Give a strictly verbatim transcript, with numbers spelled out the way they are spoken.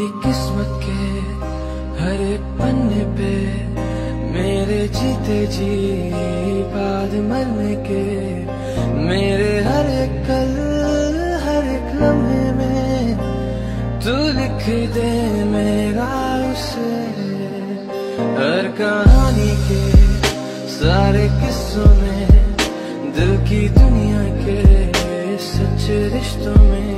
मेरी किस्मत के हर एक पन्ने पे मेरे जीते जी बाद मरने के, मेरे हर एक कल हर एक लम्हे में तू लिख दे मेरा उसे। हर कहानी के सारे किस्सों में, दिल की दुनिया के सच्चे रिश्तों में